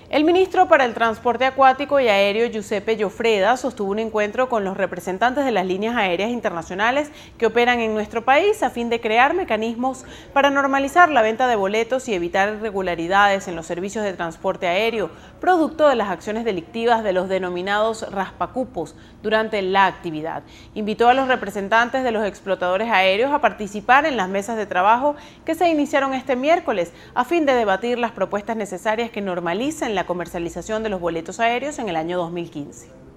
El ministro para el Transporte Acuático y Aéreo, Giuseppe Gioffreda, sostuvo un encuentro con los representantes de las líneas aéreas internacionales que operan en nuestro país a fin de crear mecanismos para normalizar la venta de boletos y evitar irregularidades en los servicios de transporte aéreo, producto de las acciones delictivas de los denominados raspacupos durante la actividad. Invitó a los representantes de los explotadores aéreos a participar en las mesas de trabajo que se iniciaron este miércoles a fin de debatir las propuestas necesarias que normalicen la comercialización de los boletos aéreos en el año 2015.